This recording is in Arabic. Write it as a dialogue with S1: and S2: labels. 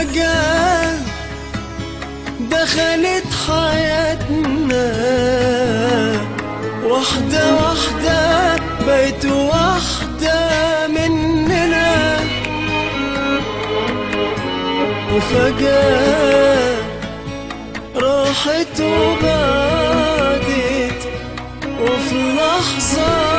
S1: فجأة دخلت حياتنا، واحدة واحدة بقت واحدة مننا، وفجأة راحت وبعدت، وفي لحظة